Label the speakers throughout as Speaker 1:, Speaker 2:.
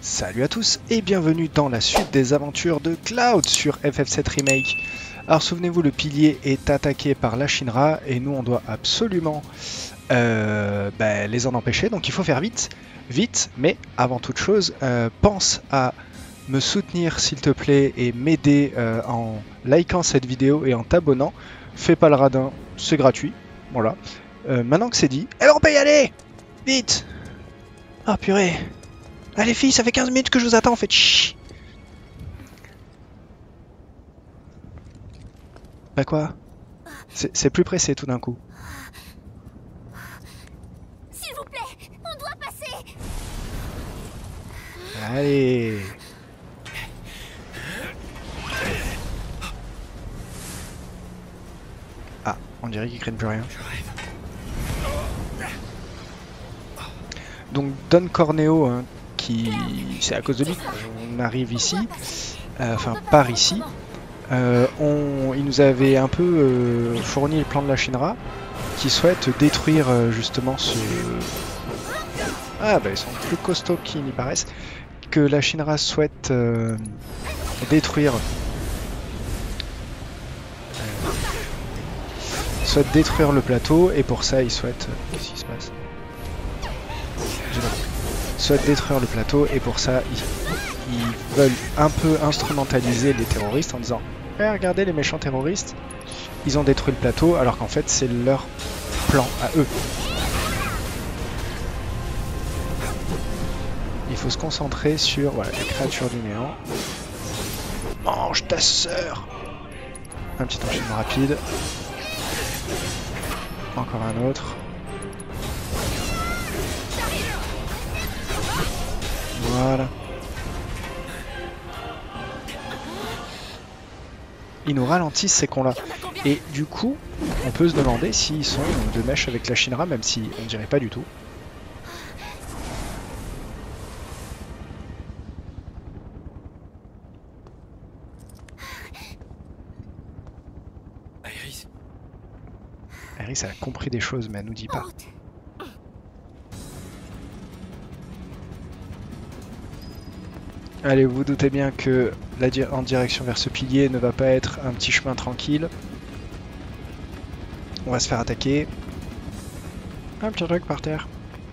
Speaker 1: Salut à tous et bienvenue dans la suite des aventures de Cloud sur FF7 Remake. Alors souvenez-vous, le pilier est attaqué par la Shinra et nous on doit absolument les en empêcher, donc il faut faire vite, mais avant toute chose, pense à me soutenir s'il te plaît et m'aider en likant cette vidéo et en t'abonnant. Fais pas le radin, c'est gratuit, voilà. Maintenant que c'est dit, on peut y aller. Vite. Ah purée. Allez filles, ça fait 15 minutes que je vous attends en fait. Chut. Bah quoi? C'est plus pressé tout d'un coup.
Speaker 2: S'il vous plaît, on doit passer.
Speaker 1: Allez. Ah, on dirait qu'ils craignent plus rien. Donc Don Corneo, hein, c'est à cause de lui qu'on arrive ici, enfin par ici. Il nous avait un peu fourni le plan de la Shinra, qui souhaite détruire justement ce... Ah bah ils sont plus costauds qu'ils n'y paraissent. Que la Shinra souhaite détruire... souhaite détruire le plateau, et pour ça ils souhaitent... Qu'est-ce qui se passe? Souhaitent détruire le plateau, et pour ça ils veulent un peu instrumentaliser les terroristes en disant regardez les méchants terroristes, ils ont détruit le plateau, alors qu'en fait c'est leur plan à eux. Il faut se concentrer sur voilà, les créatures du néant. Mange ta sœur. Un petit enchaînement rapide. Encore un autre. Voilà. Ils nous ralentissent ces cons là. Et du coup, on peut se demander s'ils sont de mèche avec la Shinra, même si on dirait pas du tout. Iris a compris des choses, mais elle nous dit pas. Allez, vous vous doutez bien que en direction vers ce pilier ne va pas être un petit chemin tranquille. On va se faire attaquer. Un petit truc par terre.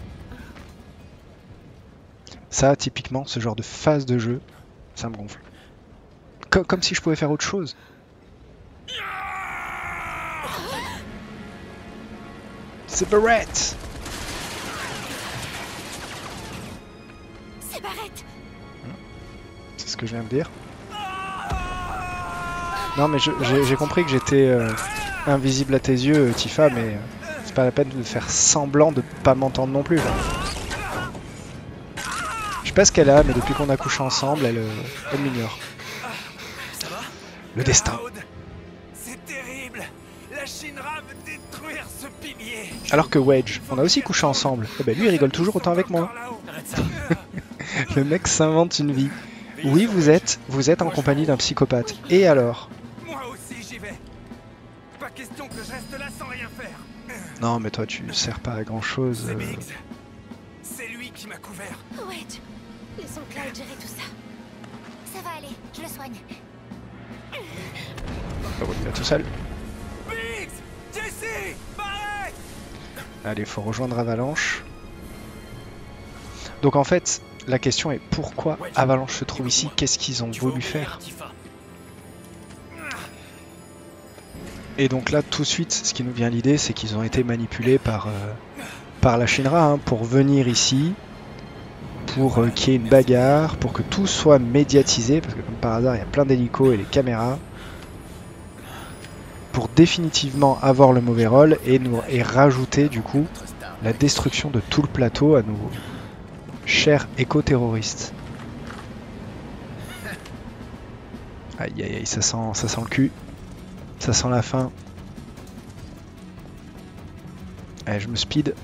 Speaker 1: Ça, typiquement, ce genre de phase de jeu, ça me gonfle. Comme si je pouvais faire autre chose. C'est Barrett!
Speaker 2: C'est Barrett.
Speaker 1: C'est ce que je viens de dire. Non mais j'ai compris que j'étais invisible à tes yeux, Tifa, mais c'est pas la peine de faire semblant de pas m'entendre non plus. Je sais pas ce qu'elle a, mais depuis qu'on a couché ensemble, elle m'ignore. Le destin.
Speaker 3: C'est terrible. La Shinra veut détruire ce pilier.
Speaker 1: Alors que Wedge, on a aussi couché ensemble. Et ben lui il rigole toujours autant avec moi. Le mec s'invente une vie. Oui, vous êtes en compagnie d'un psychopathe. Et alors?
Speaker 3: Moi aussi j'y vais. Pas question que je reste là sans rien faire.
Speaker 1: Non, mais toi tu sers pas à grand chose.
Speaker 3: C'est Biggs. C'est lui qui m'a couvert.
Speaker 2: Wedge, laissons Cloud gérer tout ça. Ça va aller, je le soigne.
Speaker 1: Ah ouais, il est tout seul.
Speaker 3: Biggs, Jesse, Barrett.
Speaker 1: Allez, faut rejoindre Avalanche. Donc en fait, la question est pourquoi Avalanche se trouve ici? Qu'est-ce qu'ils ont voulu faire? Et donc là, tout de suite, ce qui nous vient à l'idée, c'est qu'ils ont été manipulés par la Shinra hein, pour venir ici, pour qu'il y ait une bagarre, pour que tout soit médiatisé, parce que comme par hasard, il y a plein d'hélicos et les caméras, pour définitivement avoir le mauvais rôle et rajouter du coup la destruction de tout le plateau à nouveau. Cher éco-terroriste. Aïe aïe aïe, ça sent le cul. Ça sent la fin. Allez, je me speed.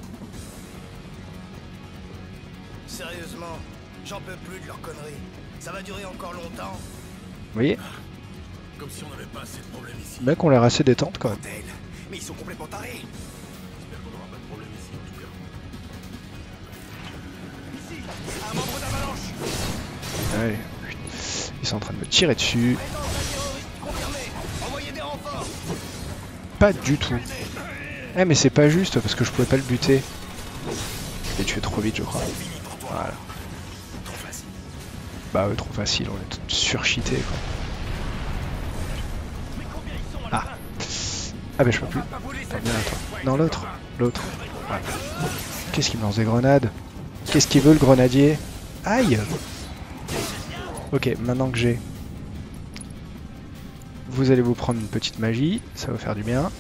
Speaker 4: Sérieusement, j'en peux plus de leurs conneries. Ça va durer encore longtemps.
Speaker 1: Vous voyez?
Speaker 4: Comme si on n'avait pas assez de problèmes ici.
Speaker 1: Les mecs ont l'air assez détente quand même.
Speaker 4: Mais ils sont complètement tarés.
Speaker 3: J'espère qu'on n'aura pas de problème ici en tout cas. Ici, un membre d'Avalanche.
Speaker 1: Ouais. Ils sont en train de me tirer dessus. Pas du tout. Eh mais c'est pas juste parce que je pouvais pas le buter. Je l'ai tué trop vite je crois. Voilà. Bah ouais, trop facile, on est tout surcheaté quoi. Ah. Ah bah je peux plus. T'as bien à toi. Non l'autre. L'autre. Voilà. Qu'est-ce qu'il me lance des grenades? Qu'est-ce qu'il veut le grenadier? Aïe. Ok, maintenant que j'ai... Vous allez vous prendre une petite magie, ça va faire du bien.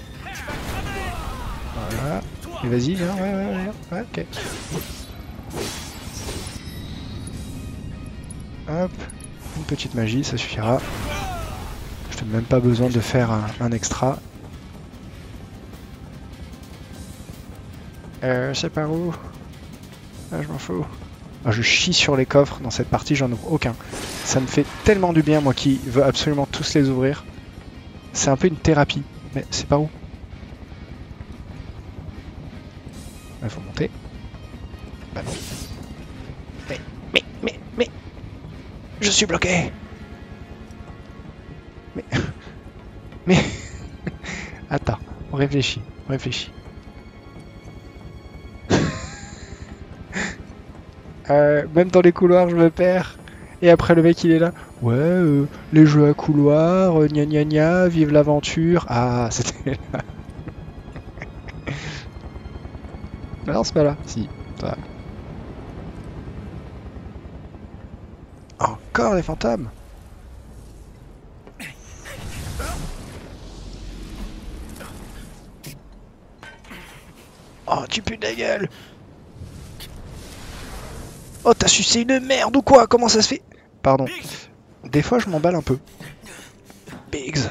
Speaker 1: Voilà. Et vas-y, viens, ouais, ok. Hop, une petite magie, ça suffira. Je n'ai même pas besoin de faire un extra. Je sais pas où. Ah, je m'en fous. Ah, je chie sur les coffres dans cette partie, j'en ouvre aucun. Ça me fait tellement du bien, moi qui veux absolument tous les ouvrir. C'est un peu une thérapie. Mais c'est par où? Il faut monter. Bah non. Mais... Je suis bloqué. Mais... Attends, on réfléchit. Même dans les couloirs, je me perds. Et après, le mec, il est là. Ouais, les jeux à couloir, gna gna gna, vive l'aventure. Ah, c'était là. Non, c'est pas là. Si, ça va. Encore les fantômes. Oh, tu pues de la gueule. Oh, t'as sucé une merde ou quoi? Comment ça se fait? Pardon. Des fois, je m'emballe un peu. Biggs.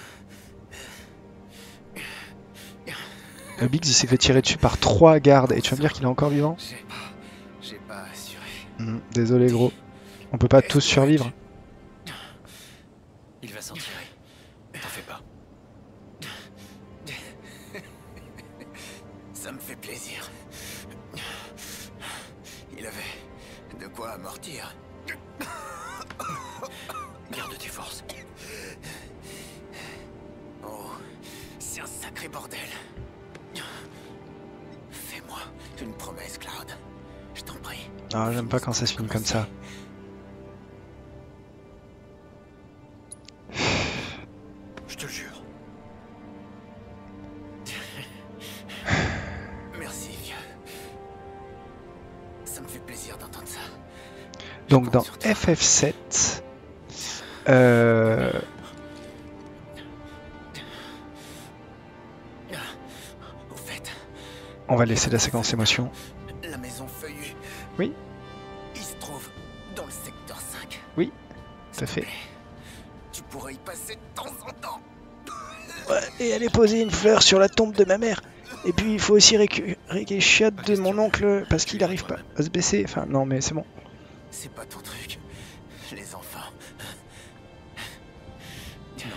Speaker 1: Biggs, il s'est fait tirer dessus par 3 gardes. Et tu vas me dire qu'il est encore vivant?
Speaker 4: J'ai pas assuré.
Speaker 1: Désolé, gros. On peut pas tous survivre.
Speaker 4: Il va s'en tirer. T'en fais pas. Ça me fait plaisir. Il avait de quoi amortir. Garde tes forces. Oh, c'est un sacré bordel. Fais-moi une promesse, Cloud. Je t'en prie.
Speaker 1: Ah, j'aime pas quand ça se finit comme ça.
Speaker 4: Je te jure. Merci, vieux. Ça me fait plaisir d'entendre ça.
Speaker 1: Donc dans FF7,
Speaker 4: Au fait,
Speaker 1: on va laisser la séquence émotion.
Speaker 4: la maison feuillue.
Speaker 1: Oui.
Speaker 4: Il se trouve dans le secteur 5.
Speaker 1: Oui, tout à fait.
Speaker 4: Tu pourrais y passer de temps en temps.
Speaker 1: Ouais, et aller poser une fleur sur la tombe de ma mère. Et puis il faut aussi récupérer les chiottes de mon oncle parce qu'il arrive pas à se baisser. Enfin non mais c'est bon.
Speaker 4: C'est pas ton truc. Les enfants. Non.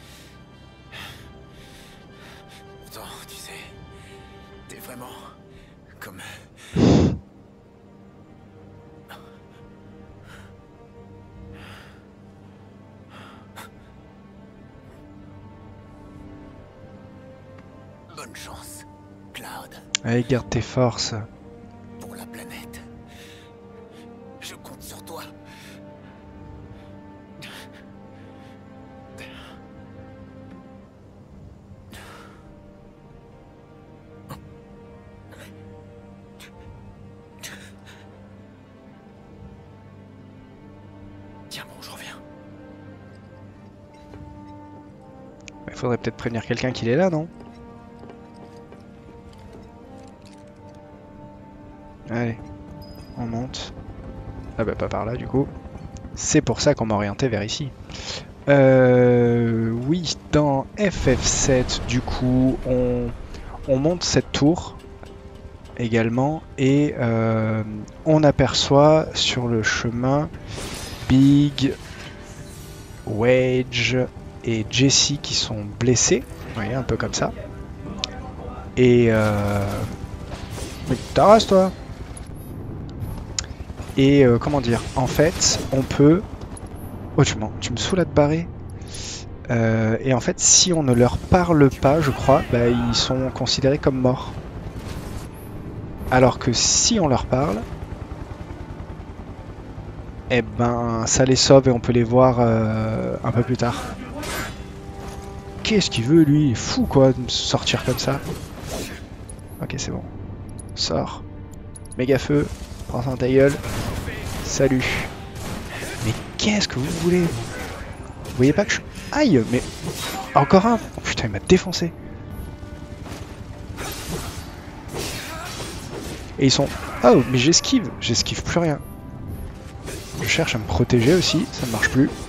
Speaker 4: Pourtant, tu sais, t'es vraiment comme... Bonne chance, Cloud.
Speaker 1: Allez, garde tes forces.
Speaker 4: Pour la planète. Je compte sur toi. Tiens bon, je reviens.
Speaker 1: Il faudrait peut-être prévenir quelqu'un qu'il est là, non? Allez, on monte. Ah bah pas par là du coup. C'est pour ça qu'on m'a orienté vers ici. Oui, dans FF7 du coup, on monte cette tour également et on aperçoit sur le chemin Big, Wedge et Jessie qui sont blessés. Vous voyez, un peu comme ça. Et... Mais t'arrases toi. Et comment dire, en fait, on peut... Oh, tu me saoules à te barrer. Et en fait, si on ne leur parle pas, je crois, bah, ils sont considérés comme morts. Alors que si on leur parle, eh ben, ça les sauve et on peut les voir un peu plus tard. Qu'est-ce qu'il veut, lui? Il est fou, quoi, de me sortir comme ça. Ok, c'est bon. Sors. Méga feu. Prends ça dans ta gueule. Salut. Mais qu'est-ce que vous voulez? Vous voyez pas que je... Aïe, mais... Encore un. Oh, putain, il m'a défoncé. Et ils sont... Oh, mais j'esquive. J'esquive plus rien. Je cherche à me protéger aussi. Ça ne marche plus.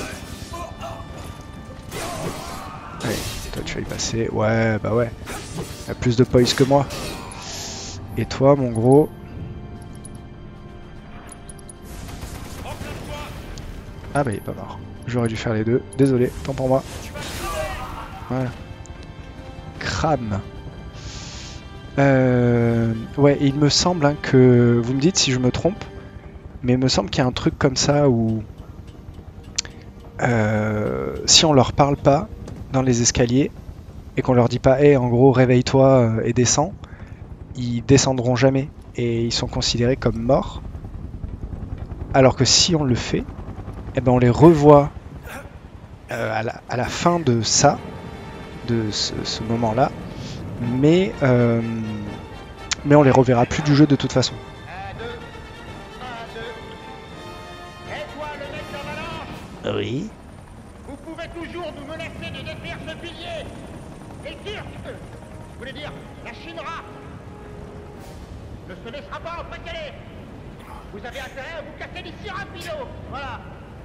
Speaker 1: Allez, toi tu vas y passer. Ouais, bah ouais. Il a plus de poise que moi. Et toi, mon gros... Ah bah il est pas mort. J'aurais dû faire les deux. Désolé, tant pour moi. Voilà. Crame. Ouais, il me semble hein, que... Vous me dites si je me trompe. Mais il me semble qu'il y a un truc comme ça où... si on leur parle pas dans les escaliers et qu'on leur dit pas hey, en gros réveille-toi et descends, ils descendront jamais et ils sont considérés comme morts. Alors que si on le fait, eh ben on les revoit à la fin de ça, de ce moment-là, mais on les reverra plus du jeu de toute façon. Oui.
Speaker 5: Vous pouvez toujours nous menacer de détruire ce pilier. Les Turcs, je voulais dire la Shinra, ne se laissera pas embriquer. Vous avez intérêt à vous casser d'ici rapido. Voilà.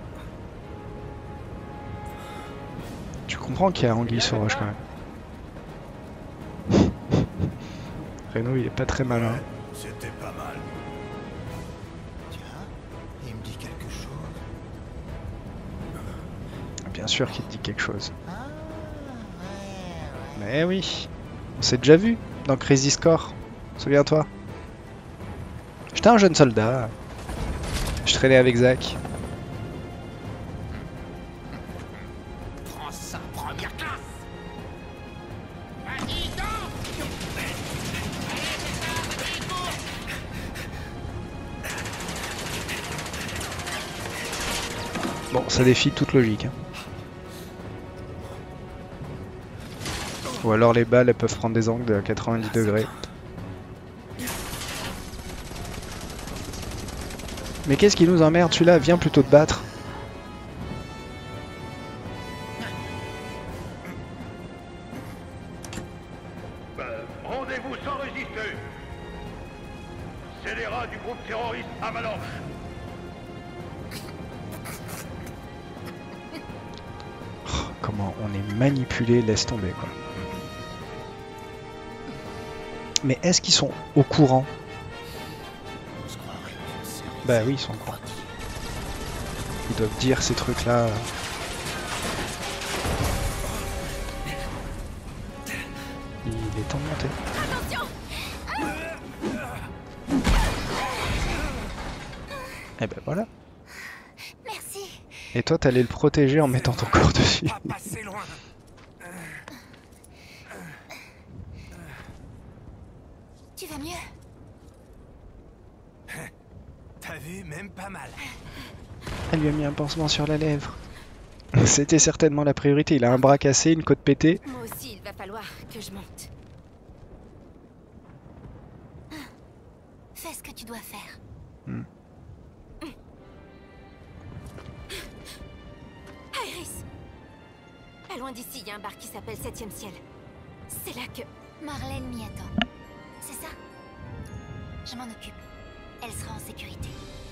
Speaker 1: Tu comprends qu'il y a anguille sous roche quand même. Reno il est pas très malin.
Speaker 4: C'était pas mal. Tiens, il me dit quelque chose.
Speaker 1: Bien sûr qu'il te dit quelque chose. Mais oui, on s'est déjà vu dans Crazy Score, souviens-toi. J'étais un jeune soldat. Je traînais avec Zach.
Speaker 5: Prends ça, première classe. Vas-y, donc.
Speaker 1: Bon, ça défie toute logique. Hein. Ou alors les balles elles peuvent prendre des angles de 90 degrés. Mais qu'est-ce qui nous emmerde celui-là? Viens plutôt te battre.
Speaker 5: Rendez-vous sans résister. C'est les rats du groupe terroriste Avalanche.
Speaker 1: Oh, comment on est manipulé, laisse tomber quoi. Mais est-ce qu'ils sont au courant? Bah oui, ils sont au courant. Ils doivent dire ces trucs-là. Il est temps de monter. Et ben voilà.
Speaker 2: Merci.
Speaker 1: Et toi, t'allais le protéger en mettant ton corps dessus.
Speaker 3: Pas passer loin.
Speaker 2: Tu vas mieux?
Speaker 3: T'as vu, même pas mal.
Speaker 1: Elle lui a mis un pansement sur la lèvre. C'était certainement la priorité. Il a un bras cassé, une côte pétée.
Speaker 2: Moi aussi, il va falloir que je monte. Fais ce que tu dois faire. Iris! Pas loin d'ici, il y a un bar qui s'appelle 7e ciel. C'est là que... Marlène m'y attend. C'est ça? Je m'en occupe. Elle sera en sécurité.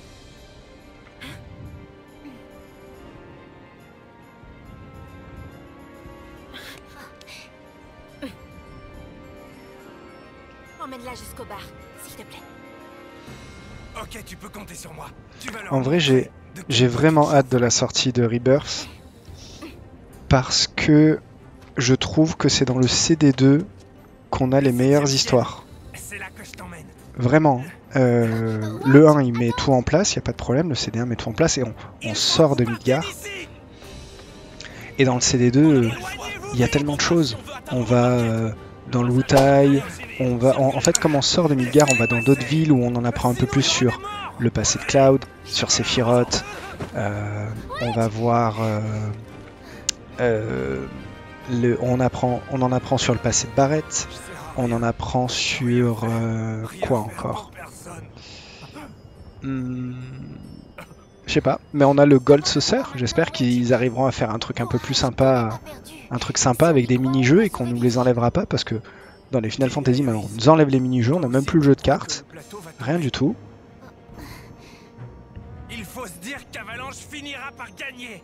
Speaker 2: Emmène-la jusqu'au bar, s'il te plaît.
Speaker 3: Ok, tu peux compter sur moi. Tu vas leur
Speaker 1: En vrai,
Speaker 3: montrer de quel
Speaker 1: j'ai vraiment
Speaker 3: côté
Speaker 1: hâte de la sortie de Rebirth. Parce que je trouve que c'est dans le CD2 qu'on a les meilleures histoires.
Speaker 3: c'est là que je t'emmène.
Speaker 1: Vraiment. Le 1 il met tout en place, il n'y a pas de problème, le CD1 met tout en place et on sort de Midgar. Et dans le CD2, il y a tellement de choses. On va dans le Wutai, en fait comme on sort de Midgar, on va dans d'autres villes où on en apprend un peu plus sur le passé de Cloud, sur Sephiroth. On va voir... on en apprend sur le passé de Barrett. On en apprend sur... quoi encore? Je sais pas, mais on a le Gold Saucer. J'espère qu'ils arriveront à faire un truc un peu plus sympa, un truc sympa avec des mini-jeux et qu'on nous les enlèvera pas parce que dans les Final Fantasy maintenant on nous enlève les mini-jeux, on n'a même plus le jeu de cartes, rien du tout.
Speaker 3: Il faut se dire qu'Avalanche finira par gagner.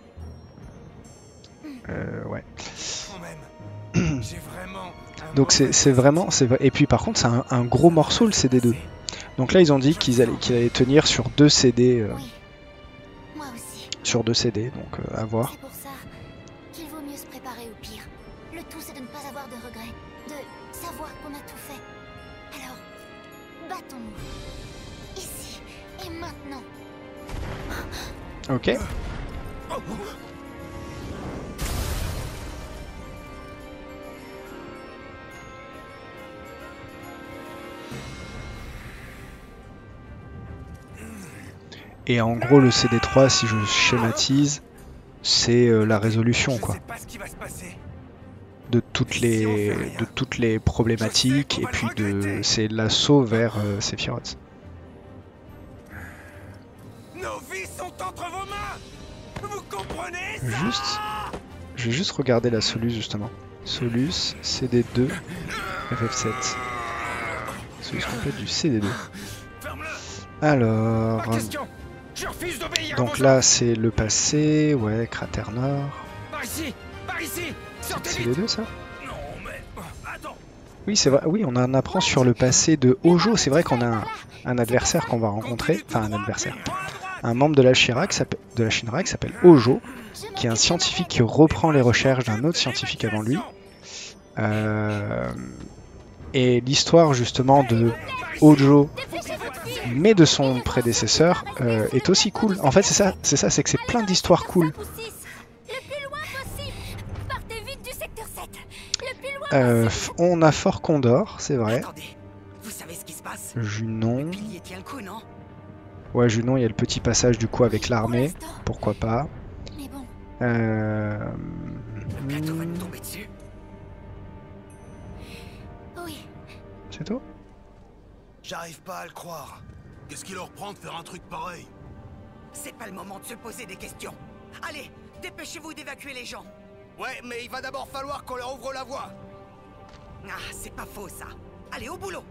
Speaker 1: Ouais.
Speaker 3: Quand même. J'ai vraiment.
Speaker 1: Donc c'est vraiment, et puis par contre c'est un gros morceau le CD2. Donc là ils ont dit qu'ils allaient tenir sur 2 CD.
Speaker 2: Oui. Moi aussi.
Speaker 1: Sur 2 CD, donc à voir.
Speaker 2: C'est pour ça qu'il vaut mieux se préparer au pire. Le tout, c'est de ne pas avoir de regrets, de savoir qu'on a tout fait. Alors, battons-nous. Ici et maintenant.
Speaker 1: Ok. Et en gros, le CD3, si je schématise, c'est la résolution, quoi, de toutes les problématiques, et puis c'est l'assaut vers Sephiroth.
Speaker 3: Nos vies sont entre vos mains. Vous comprenez ça?
Speaker 1: Je vais juste regarder la Solus, justement. Solus, CD2, FF7. Solus complète du CD2. Alors... Donc là c'est le passé, ouais, cratère nord. C'est les deux ça? Oui c'est vrai, oui on en apprend sur le passé de Hojo, c'est vrai qu'on a un adversaire qu'on va rencontrer, enfin un adversaire, un membre de la Shinra qui s'appelle Hojo, qui est un scientifique qui reprend les recherches d'un autre scientifique avant lui. Et l'histoire justement de Hojo, mais de son prédécesseur, est aussi cool. En fait, c'est que c'est plein d'histoires cool. On a Fort Condor, c'est vrai. Junon. Ouais, Junon, il y a le petit passage du coup avec l'armée. Pourquoi pas. C'est tout?
Speaker 4: J'arrive pas à le croire.
Speaker 3: Qu'est-ce qui leur prend de faire un truc pareil?
Speaker 4: C'est pas le moment de se poser des questions. Allez, dépêchez-vous d'évacuer les gens. Ouais, mais il va d'abord falloir qu'on leur ouvre la voie. Ah, c'est pas faux ça. Allez, au boulot.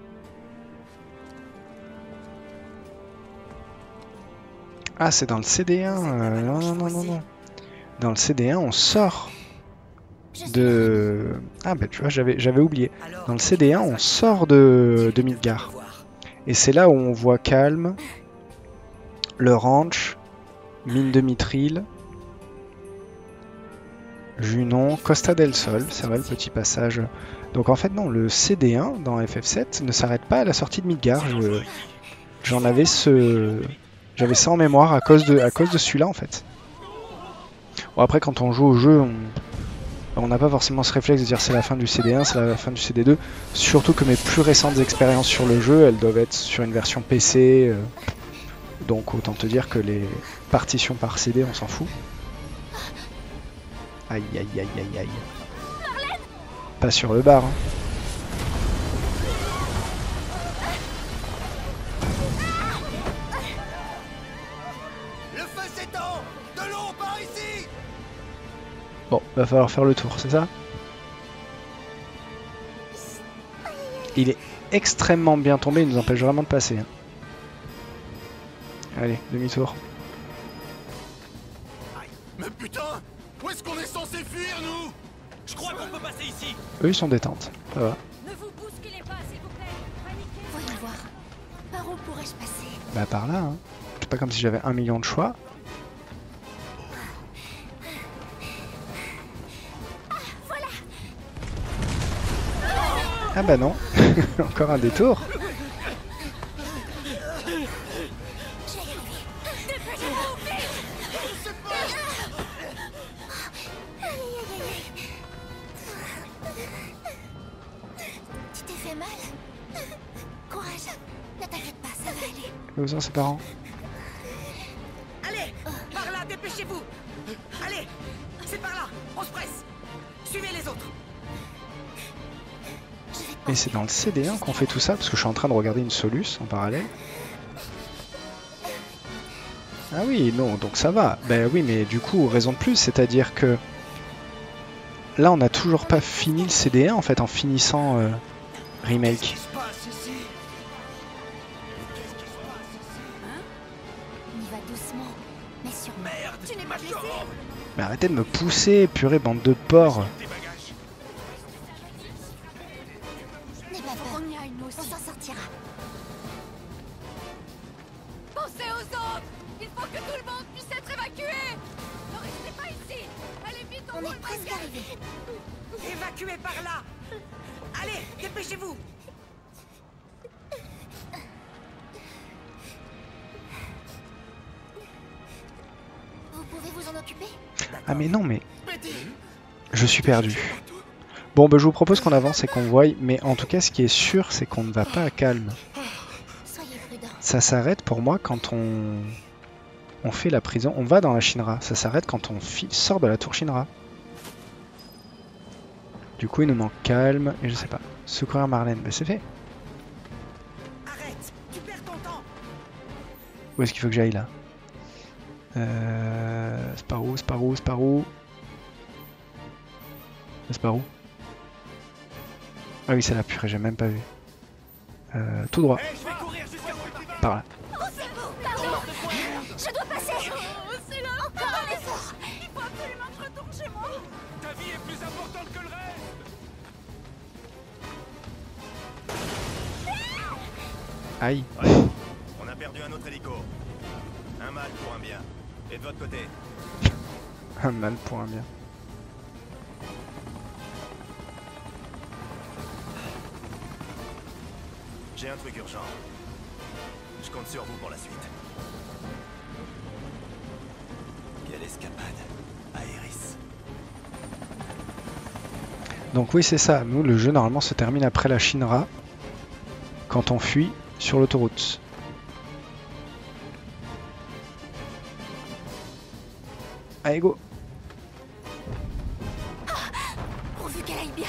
Speaker 1: Ah, c'est dans le CD1. Non. Dans le CD1, on sort de... Ah bah tu vois, j'avais oublié. Dans le CD1, on sort de Midgar. Et c'est là où on voit Calme, le ranch, mine de Mithril, Junon, Costa del Sol, c'est vrai le petit passage. Donc en fait non, le CD1 dans FF7 ne s'arrête pas à la sortie de Midgar. J'avais ça en mémoire à cause de celui-là en fait. Bon après quand on joue au jeu, on n'a pas forcément ce réflexe de dire c'est la fin du CD1, c'est la fin du CD2. Surtout que mes plus récentes expériences sur le jeu, elles doivent être sur une version PC. Donc autant te dire que les partitions par CD, on s'en fout. Aïe aïe aïe aïe aïe. Pas sur le bar. Hein.
Speaker 4: Le feu s'étend. De l'eau par ici.
Speaker 1: Bon, va falloir faire le tour, c'est ça? Il est extrêmement bien tombé, il nous empêche vraiment de passer. Hein. Allez, demi-tour.
Speaker 3: Mais putain, où est-ce qu'on est censé fuir, nous? Je crois qu'on peut passer ici.
Speaker 1: Eux, ils sont détentes, ça va.
Speaker 2: Ne vous bousculez pas, s'il vous plaît. Paniquez. Voyons voir. Par où pourrais-je passer?
Speaker 1: Bah par là, hein. C'est pas comme si j'avais 1 million de choix. Ah bah non, encore un détour. Mais où sont ses parents?
Speaker 4: Allez, par là, dépêchez-vous. Allez, c'est par là, on se presse. Suivez les autres.
Speaker 1: Et c'est dans le CD1 qu'on fait tout ça, parce que je suis en train de regarder une Solus en parallèle. Ah oui, non, donc ça va. Ben oui, mais du coup, raison de plus, c'est-à-dire que là, on n'a toujours pas fini le CD1 en fait, en finissant Remake.
Speaker 2: On y va doucement, mais sur
Speaker 3: Merde,
Speaker 2: Tu n'es pas blessé?
Speaker 1: Mais arrêtez de me pousser, purée, bande de porcs.
Speaker 2: N'aie pas peur. On y aille, nous aussi. On s'en sortira. Pensez aux autres. Il faut que tout le monde puisse être évacué. Ne restez pas ici. Allez vite, on est presque arrivé.
Speaker 4: Évacuez par là. Allez, dépêchez-vous.
Speaker 2: Vous pouvez vous en occuper?
Speaker 1: Ah mais non, mais... Je suis perdu. Bon, bah, je vous propose qu'on avance et qu'on voie, mais en tout cas, ce qui est sûr, c'est qu'on ne va pas à Calme.
Speaker 2: Soyez prudents.
Speaker 1: Ça s'arrête pour moi quand on fait la prison. On va dans la Shinra. Ça s'arrête quand on sort de la tour Shinra. Du coup, il nous manque Calme et je sais pas. Secourir Marlène, bah c'est fait.
Speaker 4: Arrête, tu perds ton temps.
Speaker 1: Où est-ce qu'il faut que j'aille là? C'est par où? C'est par où? C'est par où? C'est par où? Ah oui, c'est là, purée, j'ai même pas vu. Tout droit.
Speaker 3: je vais courir jusqu'à où tu vas.
Speaker 1: Par là.
Speaker 2: Pardon. Je dois passer. C'est là. Encore un effort. Il faut absolument que je retourne chez moi.
Speaker 3: Ta vie est plus importante que le reste.
Speaker 1: Aïe.
Speaker 6: Ouais, on a perdu un autre hélico. Un mal pour un bien. Et de votre côté?
Speaker 1: Un mal pour un bien.
Speaker 6: J'ai un truc urgent. Je compte sur vous pour la suite. Quelle escapade, Aéris.
Speaker 1: Donc oui, c'est ça. Nous, le jeu, normalement, se termine après la Shinra. Quand on fuit sur l'autoroute. Allez, go!
Speaker 2: Pourvu qu'elle aille bien.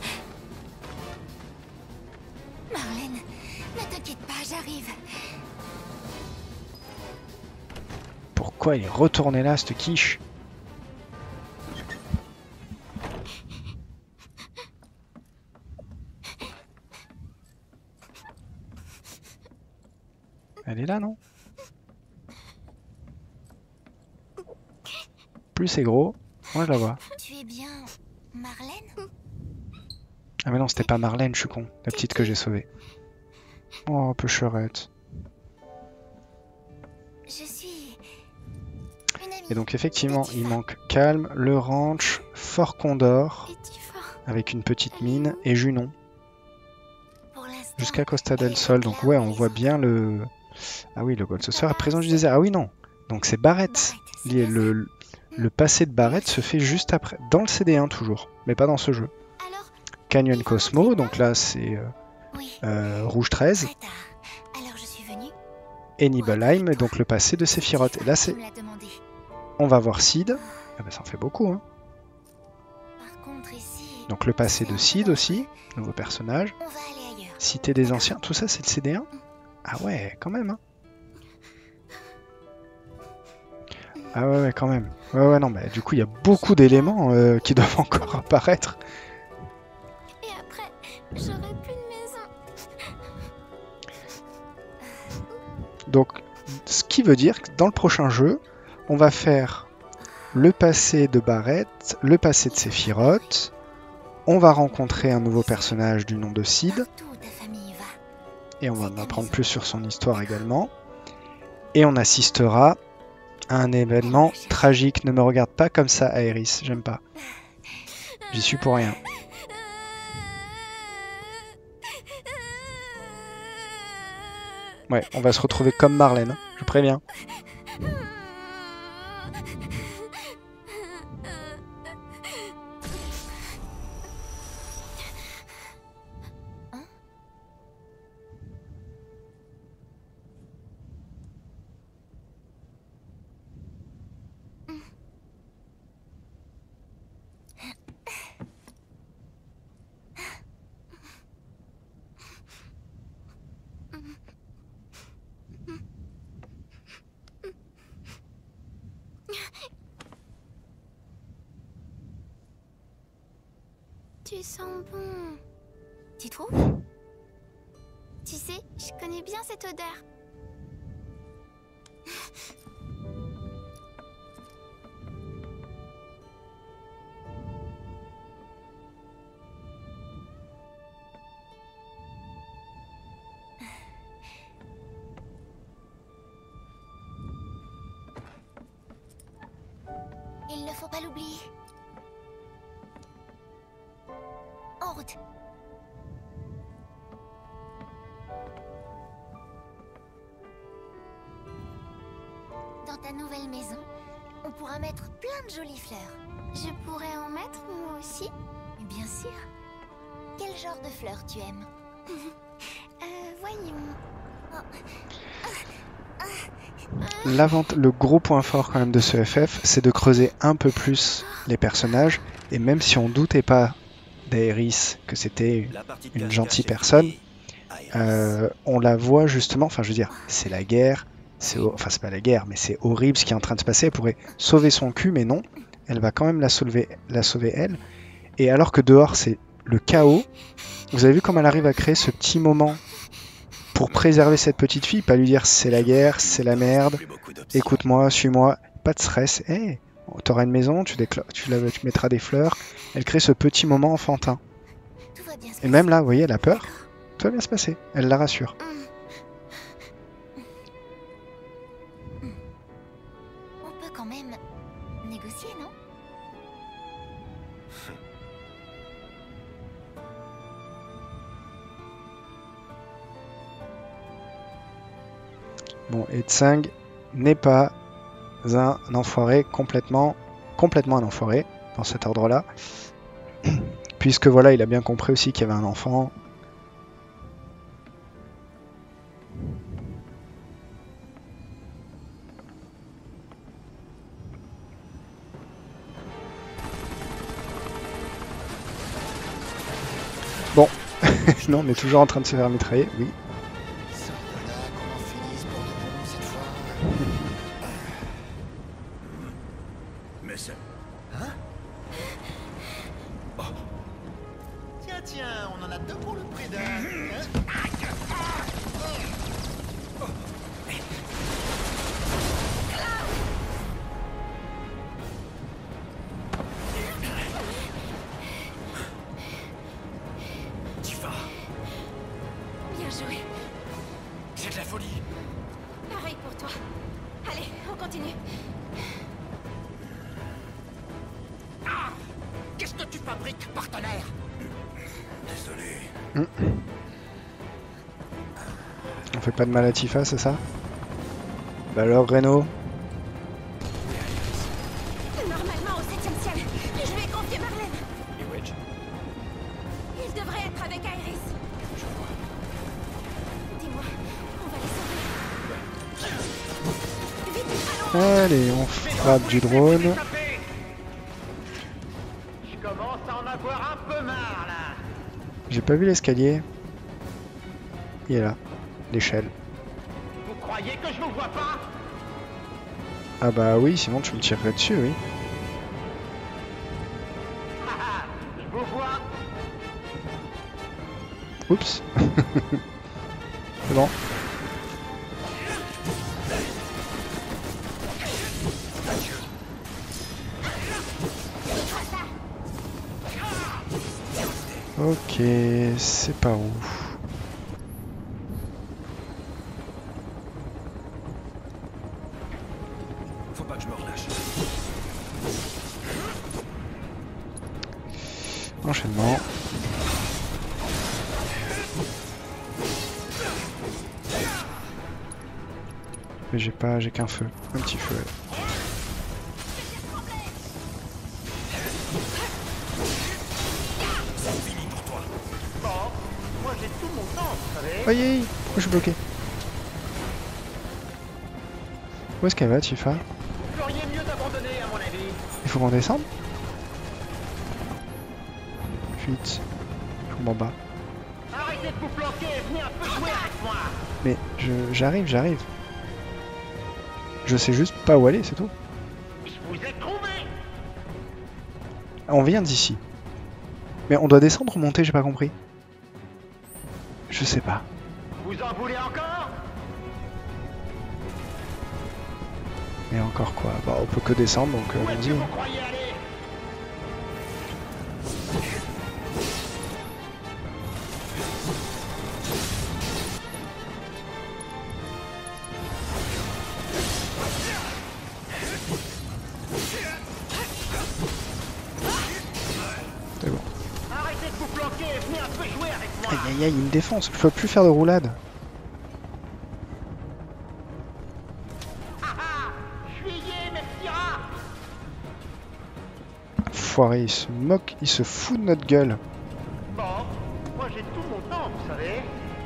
Speaker 2: Marlène, ne t'inquiète pas, j'arrive.
Speaker 1: Pourquoi il est retourné là, cette quiche? Elle est là, non? Plus c'est gros, moi je la vois.
Speaker 2: Tu es bien Marlène?
Speaker 1: Ah mais non, c'était pas Marlène, je suis con. La petite que j'ai sauvée. Oh, pécherette.
Speaker 2: Je suis une amie.
Speaker 1: Et donc effectivement, il manque Calme, le ranch, Fort Condor,
Speaker 2: Es-tu fort?
Speaker 1: avec une petite mine, et Junon,
Speaker 2: Pour l'instant,
Speaker 1: jusqu'à Costa del Sol. Donc ouais, on voit bien le... Ah oui, le Gold Saucer est présent du désert. Ah oui, non. Donc c'est Barrett. Le passé de Barrett se fait juste après. Dans le CD1 toujours, mais pas dans ce jeu.
Speaker 2: Alors,
Speaker 1: Canyon Cosmo, donc là c'est
Speaker 2: oui.
Speaker 1: Rouge 13.
Speaker 2: Très tard. Alors je suis venue.
Speaker 1: Et Nibelheim, donc le passé de Sephiroth. Et là
Speaker 2: Tu
Speaker 1: c'est...
Speaker 2: me l'as demandé.
Speaker 1: On va voir Sid. Ah bah ça en fait beaucoup, hein.
Speaker 2: Par contre, ici,
Speaker 1: Donc le passé de Sid aussi, nouveau personnage.
Speaker 2: on va aller ailleurs.
Speaker 1: Cité des anciens, tout ça c'est le CD1? Ah ouais, quand même, hein. Ah ouais, quand même. Ouais, non, mais du coup il y a beaucoup d'éléments qui doivent encore apparaître.
Speaker 2: Et après, j'aurai plus de maison.
Speaker 1: Donc, ce qui veut dire que dans le prochain jeu, on va faire le passé de Barrett, le passé de Sephiroth, on va rencontrer un nouveau personnage du nom de Sid,
Speaker 2: Partout où ta famille va.
Speaker 1: et on va en apprendre plus sur son histoire également, et on assistera à un événement tragique. Ne me regarde pas comme ça, Aéris, j'aime pas. J'y suis pour rien. Ouais, on va se retrouver comme Marlène, hein, je préviens.
Speaker 2: Tu sens bon. Tu trouves? Tu sais, je connais bien cette odeur. Il ne faut pas l'oublier. En route. Dans ta nouvelle maison, on pourra mettre plein de jolies fleurs. Je pourrais en mettre moi aussi? Bien sûr. Quel genre de fleurs tu aimes? Voyons.
Speaker 1: Le gros point fort quand même de ce FF, c'est de creuser un peu plus les personnages. Et même si on doutait pas d'Aerys, que c'était une gentille personne, on la voit justement, enfin je veux dire, c'est la guerre, enfin c'est pas la guerre, mais c'est horrible ce qui est en train de se passer. Elle pourrait sauver son cul, mais non, elle va quand même la sauver elle. Et alors que dehors c'est le chaos, vous avez vu comme elle arrive à créer ce petit moment pour préserver cette petite fille, pas lui dire c'est la guerre, c'est la merde, écoute-moi, suis-moi, pas de stress, hey, t'auras une maison, tu mettras des fleurs. Elle crée ce petit moment enfantin. Et même là, vous voyez, elle a peur, tout va bien se passer, elle la rassure.
Speaker 2: On peut quand même négocier, non?
Speaker 1: Bon, et Tseng n'est pas un enfoiré, complètement un enfoiré dans cet ordre-là. Puisque voilà, il a bien compris aussi qu'il y avait un enfant. Bon, non, on est toujours en train de se faire mitrailler, oui.
Speaker 6: Mais c'est...
Speaker 5: Hein? Oh. Tiens, on en a deux pour le prix d'un.
Speaker 6: Tifa,
Speaker 2: Bien joué.
Speaker 6: c'est de la folie.
Speaker 2: Pareil pour toi. Allez, on continue.
Speaker 5: Qu'est-ce que tu fabriques, partenaire?
Speaker 6: Désolé.
Speaker 1: On fait pas de mal à Tifa, c'est ça? Bah alors, Reno?
Speaker 2: Normalement au 7e ciel. Je lui ai confié Marlène.
Speaker 6: Et Wedge?
Speaker 2: Il devrait être avec Aerys.
Speaker 6: Je vois.
Speaker 2: Dis-moi, on va les sauver. Vite, allons.
Speaker 1: Allez, on frappe du drone.
Speaker 5: Je commence à en avoir un peu marre, là.
Speaker 1: J'ai pas vu l'escalier. Il est là, l'échelle.
Speaker 5: Vous croyez que je vous vois pas?
Speaker 1: Ah bah oui, sinon tu me tirerais dessus, oui.
Speaker 5: Haha, je vous vois.
Speaker 1: Oups. C'est bon. Ok, c'est par où?
Speaker 6: Faut pas que je me relâche.
Speaker 1: Enchaînement. Mais j'ai qu'un feu, un petit feu.
Speaker 5: Bon, moi j'ai tout mon temps, vous savez.
Speaker 1: Aïe aïe, pourquoi je suis bloqué? Où est-ce qu'elle va, Tifa?
Speaker 5: Vous feriez mieux d'abandonner, à mon avis.
Speaker 1: Il faut qu'on descende? Fuite. Bon bas.
Speaker 5: Arrêtez de vous planquer et venez un peu jouer avec moi.
Speaker 1: Mais j'arrive. Je sais juste pas où aller, c'est tout.
Speaker 5: Je vous ai trouvé.
Speaker 1: On vient d'ici. Mais on doit descendre ou monter, j'ai pas compris. Je sais pas.
Speaker 5: Vous en voulez encore?
Speaker 1: Et encore quoi? Bah on peut que descendre donc
Speaker 5: Où est-ce
Speaker 1: allons-y.
Speaker 5: que vous croyez aller?
Speaker 1: C'est bon.
Speaker 5: Arrêtez de vous planquer et venez un peu jouer avec moi.
Speaker 1: Aïe aïe aïe, il me défonce, je peux plus faire de roulade.
Speaker 5: Haha, fuyez mes petits rats.
Speaker 1: Foiré, il se moque, il se fout de notre gueule.
Speaker 5: Bon, moi j'ai tout mon temps, vous savez.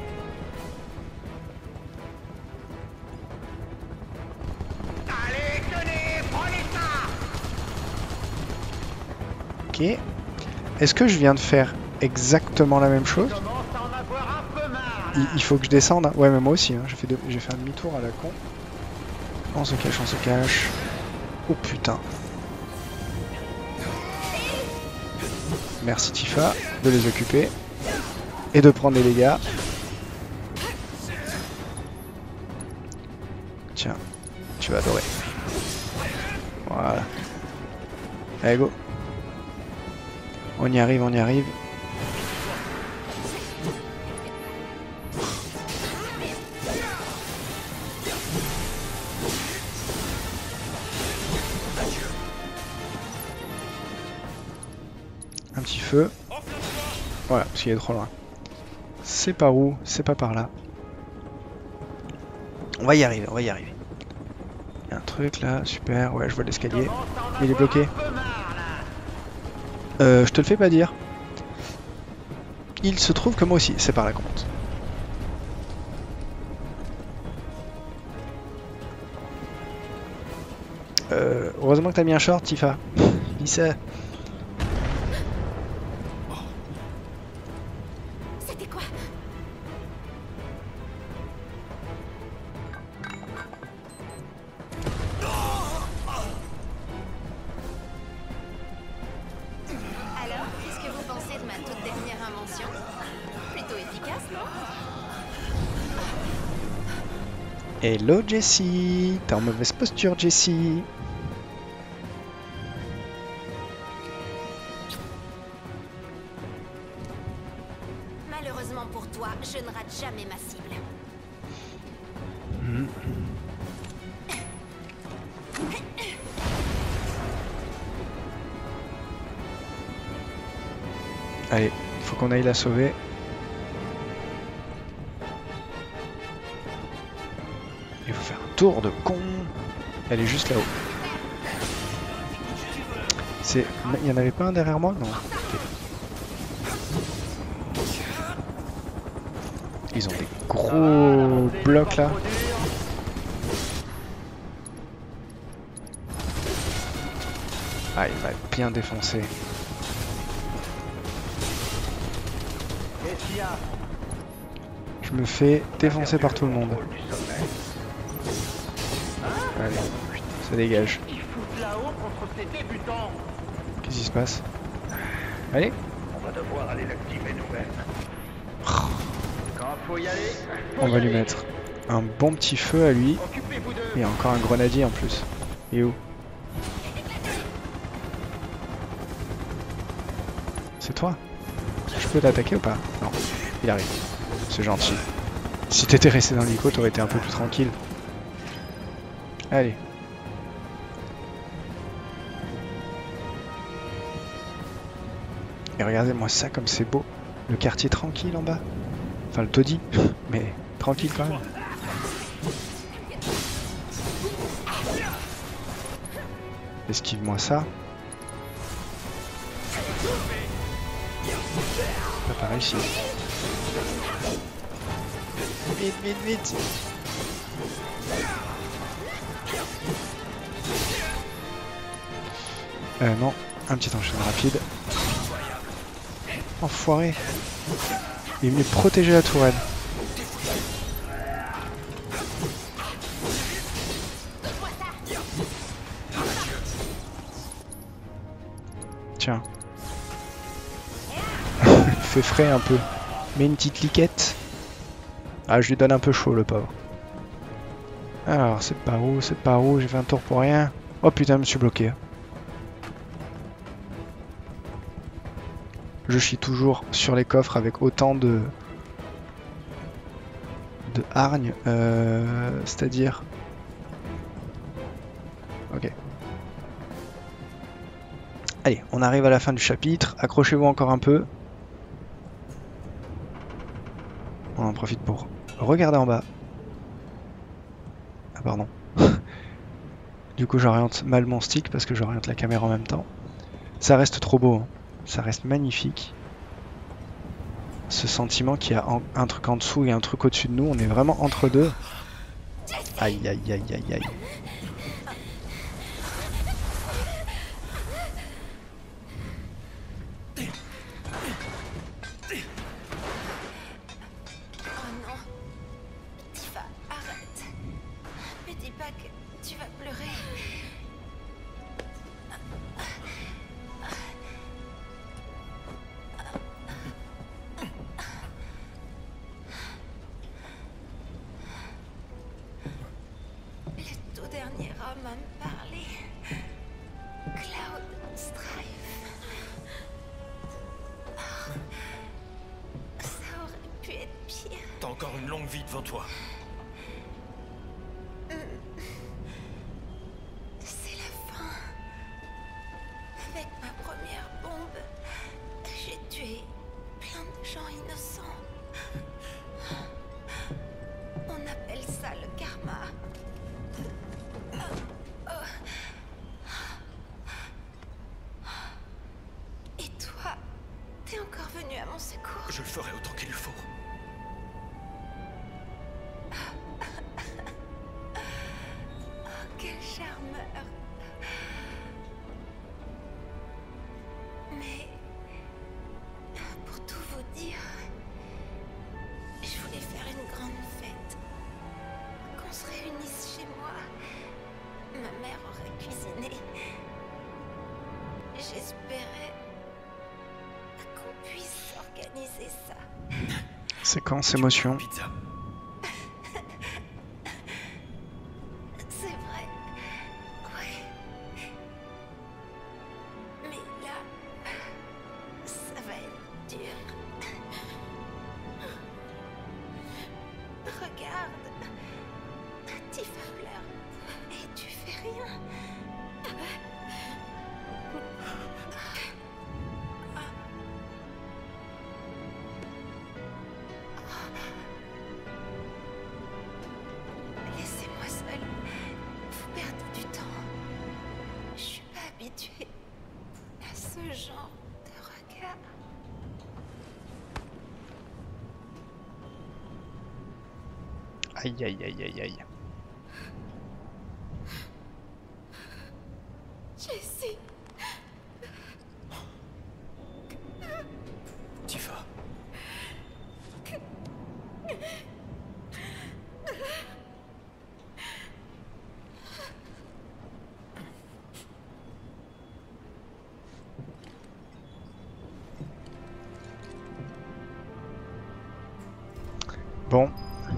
Speaker 5: Allez, tenez, prenez ça.
Speaker 1: Ok. Est-ce que je viens de faire exactement la même chose?
Speaker 5: Commence à en avoir un peu marre.
Speaker 1: Il faut que je descende. Hein. Ouais, mais moi aussi. Hein. J'ai fait un demi-tour à la con. On se cache, on se cache. Oh putain. Merci Tifa de les occuper. Et de prendre des dégâts. Tiens, tu vas adorer. Voilà. Allez, go. On y arrive, on y arrive. Un petit feu. Voilà, parce qu'il est trop loin. C'est par où? C'est pas par là. On va y arriver, on va y arriver. Il y a un truc là, super. Ouais, je vois l'escalier. Il est bloqué. Je te le fais pas dire. Il se trouve que moi aussi, c'est par là qu'on monte. Heureusement que t'as mis un short, Tifa. Il sait.
Speaker 2: C'était quoi? Alors, qu'est-ce que vous pensez de ma toute dernière invention? Plutôt efficace, non?
Speaker 1: Hello Jessie. T'es en mauvaise posture, Jessie.
Speaker 2: Malheureusement pour toi, je ne rate jamais ma cible.
Speaker 1: Allez, faut qu'on aille la sauver. Il faut faire un tour de con. Elle est juste là-haut. C'est... Il y en avait pas un derrière moi? Non. Ok. Ils ont des gros blocs là. Ah, il m'a bien défoncé. Je me fais défoncer par tout le monde. Allez, ça dégage.
Speaker 5: Ils foutent là-haut contre ces débutants.
Speaker 1: Qu'est-ce qui se passe? Allez.
Speaker 5: On va devoir aller l'activer nous-mêmes. Quand faut y aller,
Speaker 1: On va lui mettre un bon petit feu à lui.
Speaker 5: occupez-vous d'eux.
Speaker 1: Et encore un grenadier en plus. Et où? C'est toi? Je peux t'attaquer ou pas? Non, il arrive. C'est gentil. Si t'étais resté dans l'hélico, t'aurais été un peu plus tranquille. Allez. Et regardez-moi ça comme c'est beau. Le quartier tranquille en bas. Enfin le taudis, mais tranquille quand même. Esquive-moi ça. Pas par ici. Vite, vite, vite. Non, un petit enchaînement rapide. Enfoiré. Il est venu protéger la tourelle. Tiens. fait frais un peu. Mais une petite liquette. Ah, je lui donne un peu chaud, le pauvre. Alors, c'est par où? C'est par où? J'ai fait un tour pour rien. Oh putain, je me suis bloqué. Je chie toujours sur les coffres avec autant de hargne. C'est-à-dire... Ok. Allez, on arrive à la fin du chapitre. Accrochez-vous encore un peu. On en profite pour regarder en bas. Ah pardon. Du coup j'oriente mal mon stick parce que j'oriente la caméra en même temps. Ça reste trop beau, hein. Ça reste magnifique. Ce sentiment qu'il y a un truc en dessous et un truc au-dessus de nous, on est vraiment entre deux. Aïe aïe aïe aïe aïe.
Speaker 6: T'as encore une longue vie devant toi.
Speaker 2: C'est la fin. Avec ma première bombe, j'ai tué plein de gens innocents. On appelle ça le karma. Et toi, t'es encore venu à mon secours.
Speaker 6: Je le ferai autant qu'il le faut.
Speaker 2: Quel charmeur. Mais pour tout vous dire, je voulais faire une grande fête. Qu'on se réunisse chez moi. Ma mère aurait cuisiné. J'espérais qu'on puisse organiser ça.
Speaker 1: Séquence émotion.
Speaker 6: Pizza.
Speaker 2: C'est vrai. Ouais. Mais là, ça va être dur. Regarde. Tifa pleure. Et tu fais rien. Laissez-moi seule. Vous perdez du temps. Je suis pas habituée à ce genre de regard.
Speaker 1: Aïe aïe aïe aïe aïe.
Speaker 2: Jessie.
Speaker 6: Tifa.
Speaker 1: Bon.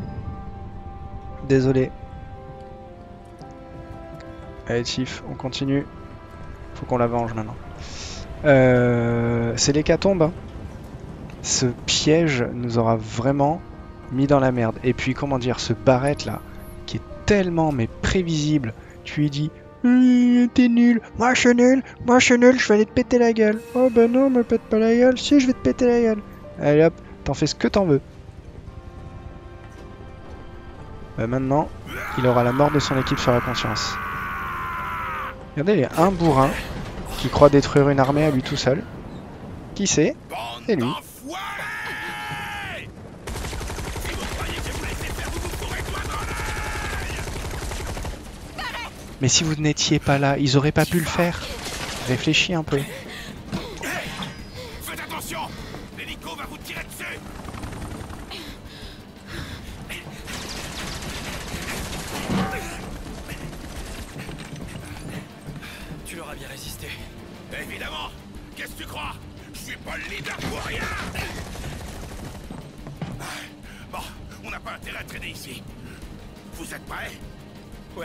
Speaker 1: Désolé. Allez Tiff, on continue. Faut qu'on la venge maintenant. C'est l'hécatombe. Hein. Ce piège nous aura vraiment mis dans la merde. Et puis comment dire, ce Barrett là, qui est tellement mais prévisible. Tu lui dis, t'es nul, moi je suis nul, je vais aller te péter la gueule. Oh bah non, me pète pas la gueule, si je vais te péter la gueule. Allez hop, t'en fais ce que t'en veux. Bah maintenant, il aura la mort de son équipe sur la conscience. Regardez, il y a un bourrin qui croit détruire une armée à lui tout seul. Qui c'est? C'est lui. Mais si vous n'étiez pas là, ils auraient pas pu le faire. Réfléchis un peu.
Speaker 3: Faites attention! L'hélico va vous tirer dessus!
Speaker 6: Tu leur as bien résisté.
Speaker 3: Évidemment! Qu'est-ce que tu crois? Je suis pas le leader pour rien. Bon, on n'a pas intérêt à traîner ici. Vous êtes prêts? Ouais.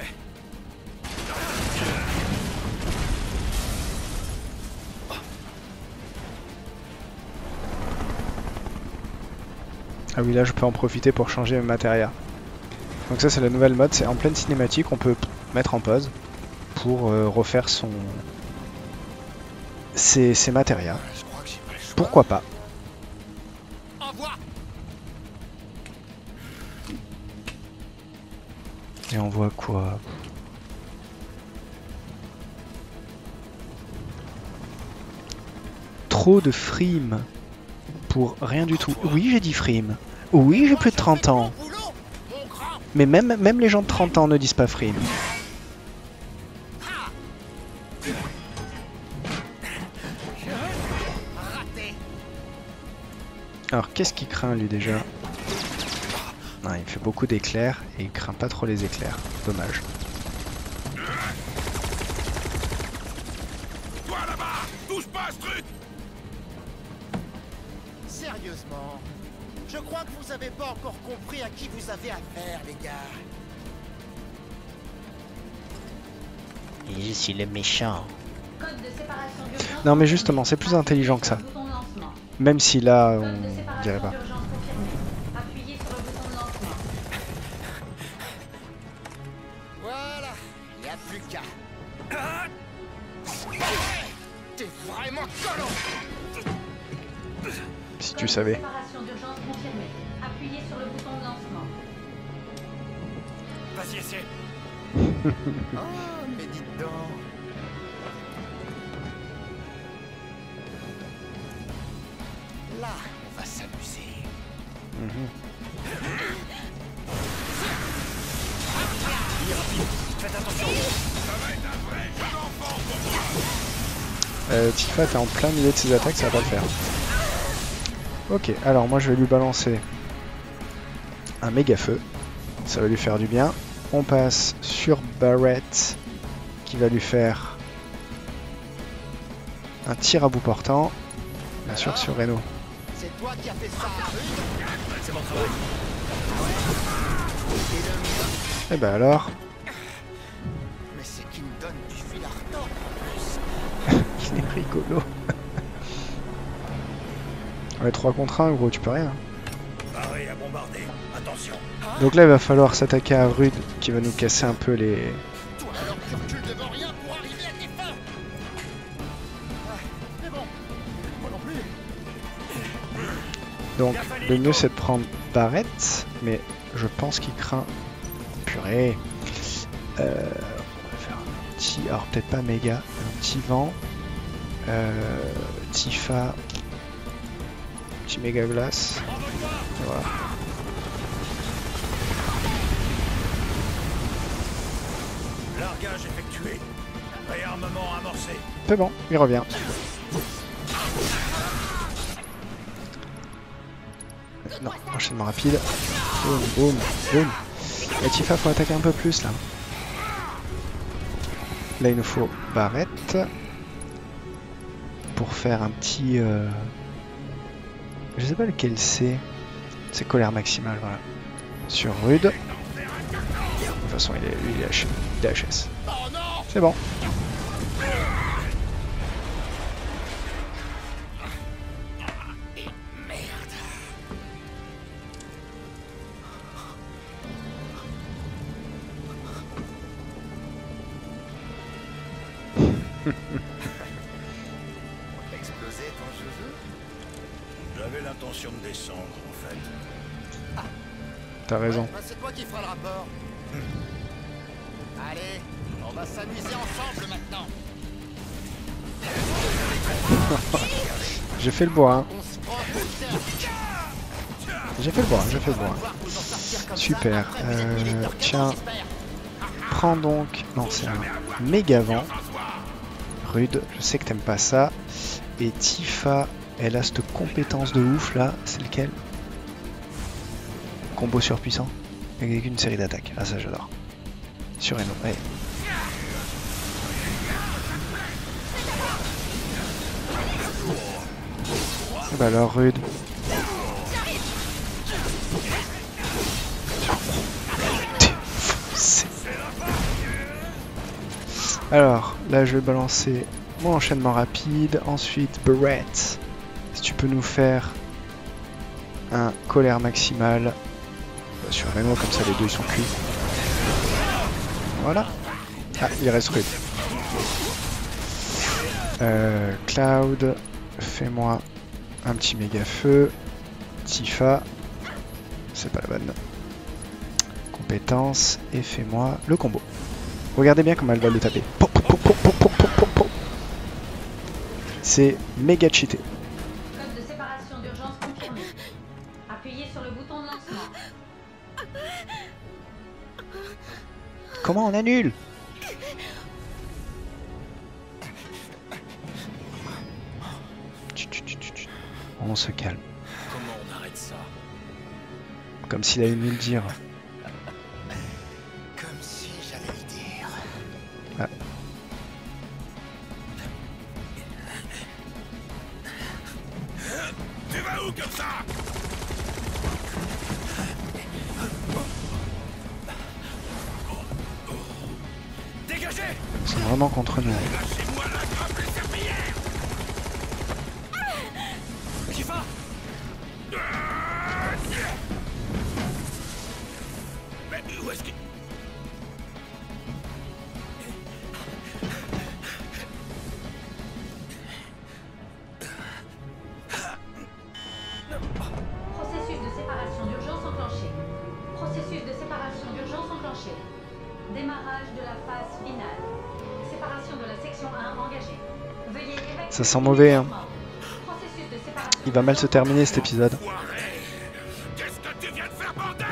Speaker 1: Ah oui, là je peux en profiter pour changer mes matérias. Donc ça c'est la nouvelle mode, c'est en pleine cinématique, on peut mettre en pause pour refaire ses matérias. Pourquoi pas?
Speaker 3: Au revoir.
Speaker 1: Et on voit quoi? Trop de frimes pour rien du tout. Oui, j'ai dit frime. Oui, j'ai plus de 30 ans. Mais même les gens de 30 ans ne disent pas frime. Alors, qu'est-ce qu'il craint lui déjà? Non, il fait beaucoup d'éclairs et il craint pas trop les éclairs. Dommage.
Speaker 3: Toi là-bas, touche pas à ce truc.
Speaker 5: Sérieusement, je crois que vous avez pas encore compris à qui vous avez affaire, les gars.
Speaker 7: Je suis le méchant.
Speaker 1: Non, mais justement, c'est plus intelligent que ça. Même si là, on dirait pas.
Speaker 5: Voilà, y a plus qu'à. T'es vraiment collant.
Speaker 1: Si tu savais.
Speaker 8: Séparation d'urgence confirmée. Appuyez sur le bouton de lancement.
Speaker 3: Vas-y, essaie.
Speaker 5: Oh, mais dites donc. Là, on va s'amuser.
Speaker 3: Faites attention. Ça va être un vrai jeu d'enfant pour moi.
Speaker 1: Tifa, t'es en plein milieu de ses attaques, ça va pas le faire. Ok, alors moi je vais lui balancer un méga feu. Ça va lui faire du bien. On passe sur Barrett qui va lui faire un tir à bout portant. Bien sûr sur Reno.
Speaker 5: C'est toi qui as fait ça.
Speaker 3: C'est mon travail.
Speaker 1: Et ben alors,
Speaker 5: Mais c'est qui me donne du fil à retordre en plus.
Speaker 1: il est rigolo. Ouais, 3 contre 1, gros, tu peux rien.
Speaker 3: Barré à bombarder. Attention.
Speaker 1: Donc là, il va falloir s'attaquer à Rude qui va nous casser un peu les...
Speaker 5: Toi alors tu recules devant rien pour arriver à tes fins. Mais bon, moi non plus.
Speaker 1: Donc le mieux c'est de prendre Barrett, mais je pense qu'il craint... Purée. On va faire un petit... Alors peut-être pas méga, un petit vent. Tifa. Petit méga glace. Et voilà.
Speaker 3: Largage effectué. Réarmement amorcé.
Speaker 1: C'est bon, il revient. Non, enchaînement rapide. Boum, boum, boum. Et Tifa, faut attaquer un peu plus là. Là, il nous faut Barrett pour faire un petit. Je sais pas lequel c'est. C'est colère maximale, voilà. Sur Rude. De toute façon, il est HS. C'est bon.
Speaker 5: Explosé ton joujou?
Speaker 3: J'avais l'intention de descendre, en fait.
Speaker 1: T'as raison.
Speaker 5: Ouais, bah c'est toi qui feras le rapport. Allez, on va s'amuser ensemble maintenant.
Speaker 1: J'ai fait le bois, hein.
Speaker 5: On se prend tout le temps.
Speaker 1: J'ai fait le bois, j'ai fait le bois.
Speaker 5: Voir vous en sortir comme
Speaker 1: Super.
Speaker 5: ça, après vous êtes militaires
Speaker 1: Tiens,
Speaker 5: j'espère.
Speaker 1: prends donc. Non, c'est un méga vent. Rude, je sais que t'aimes pas ça. Et Tifa, elle a cette compétence de ouf là. C'est lequel? Combo surpuissant avec une série d'attaques. Ah, ça j'adore. Sur Reno, ouais. Bah alors rude. Alors là je vais balancer mon enchaînement rapide. Ensuite Barrett. Si tu peux nous faire un colère maximale. Sur Reno, comme ça les deux ils sont cuits. Voilà. Ah, il reste rude. Cloud, fais-moi un petit méga feu. Tifa, c'est pas la bonne. Compétence, et fais-moi le combo. Regardez bien comment elle va le taper. C'est méga cheaté.
Speaker 8: Code de séparation d'urgence confirmé. Appuyez sur le bouton de lancement.
Speaker 1: Comment on annule? On se calme.
Speaker 6: Comment on arrête ça?
Speaker 1: Comme s'il allait nous le dire.
Speaker 6: Comme si j'allais le dire.
Speaker 1: Ah.
Speaker 3: Tu vas où comme ça? Dégagez!
Speaker 1: C'est vraiment contre nous.
Speaker 3: Lâchez-moi la grappe les serpillères! Qui va? Mais où est-ce qu'il...
Speaker 8: Processus de séparation d'urgence enclenché. Processus de séparation d'urgence enclenché. Démarrage de la phase finale. Séparation de la section 1 engagée. Veuillez évacuer.
Speaker 1: Ça sent mauvais, hein.
Speaker 8: Processus de séparation
Speaker 1: Il va mal se terminer cet épisode.
Speaker 3: Enfoiré! Qu'est-ce que tu viens de faire, bordel?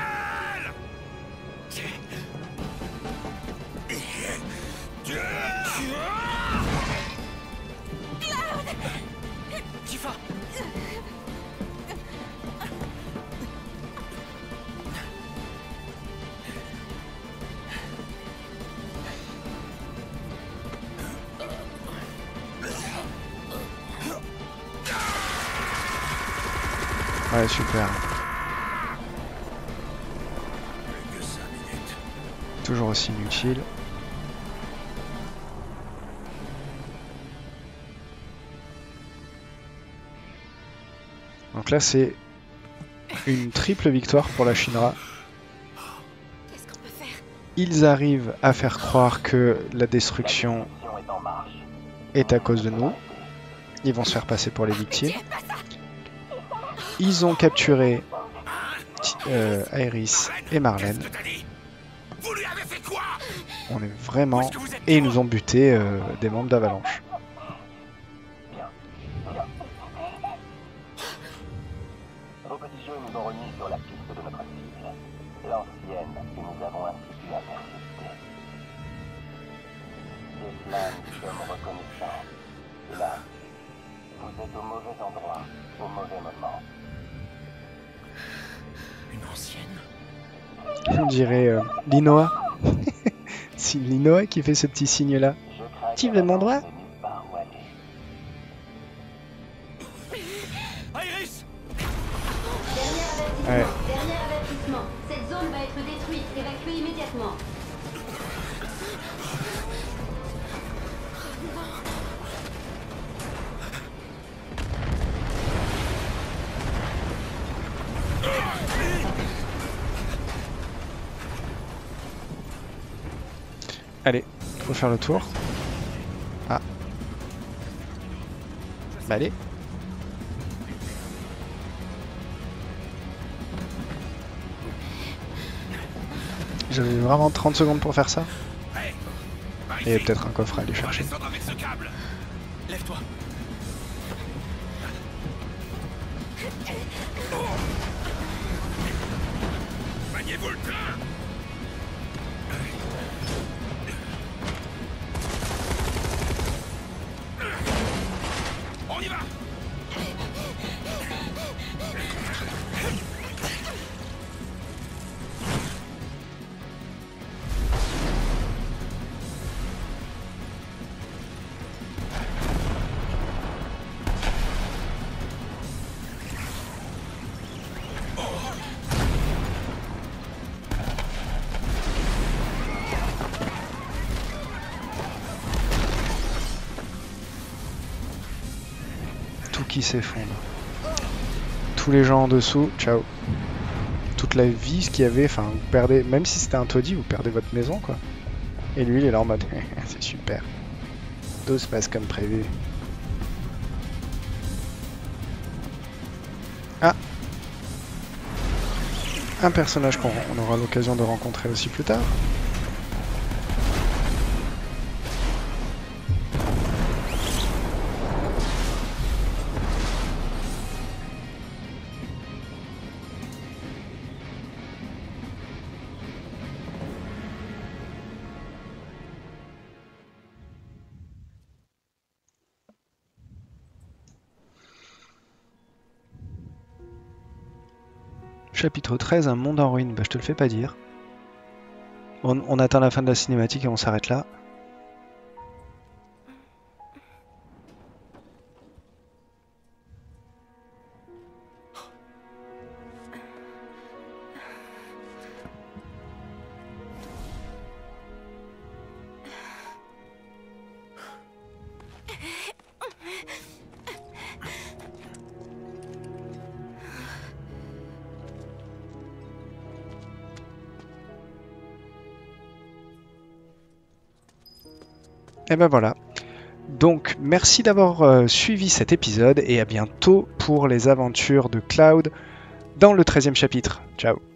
Speaker 6: Tifa!
Speaker 1: Ouais, super.
Speaker 3: Que 5 minutes.
Speaker 1: Toujours aussi inutile. Donc là, c'est une triple victoire pour la Shinra.
Speaker 2: Qu'est-ce qu'on peut faire?
Speaker 1: Ils arrivent à faire croire que la destruction est à cause de nous. Ils vont se faire passer pour les victimes. Ils ont capturé Iris et Marlène.
Speaker 3: Qu'est-ce que t'as dit? Vous lui avez fait quoi?
Speaker 1: On est vraiment... Et ils nous ont buté des membres d'Avalanche.
Speaker 7: Vos petits jeux nous ont remis sur la piste de notre cible, l'ancienne que nous avons ainsi pu intercepter. De cela, nous sommes reconnaissants. Et là, vous êtes au mauvais endroit, au mauvais moment.
Speaker 6: Une ancienne?
Speaker 1: On dirait Linoa. C'est Linoa qui fait ce petit signe-là. Tu veux mon doigt?
Speaker 6: Iris!
Speaker 1: Ouais.
Speaker 8: Dernier avertissement. Cette zone va être détruite. Évacuez immédiatement.
Speaker 1: Allez, faut faire le tour. Ah. Bah allez. J'avais vraiment 30 secondes pour faire ça.
Speaker 3: Hey, par
Speaker 1: Et
Speaker 3: ici.
Speaker 1: peut-être un coffre à aller
Speaker 3: On va
Speaker 1: chercher.
Speaker 3: descendre avec ce câble.
Speaker 6: Lève-toi!
Speaker 3: Maniez-vous le train. On y va.
Speaker 1: tout qui s'effondre. Tous les gens en dessous, ciao. Toute la vie qu'il y avait, enfin, vous perdez, même si c'était un taudis, vous perdez votre maison, quoi. Et lui, il est là en mode, c'est super. Tout se passe comme prévu. Ah, un personnage qu'on aura l'occasion de rencontrer aussi plus tard. Chapitre 13, un monde en ruine. Bah, je te le fais pas dire. On atteint la fin de la cinématique et on s'arrête là. Et ben voilà. Donc merci d'avoir suivi cet épisode et à bientôt pour les aventures de Cloud dans le 13e chapitre. Ciao.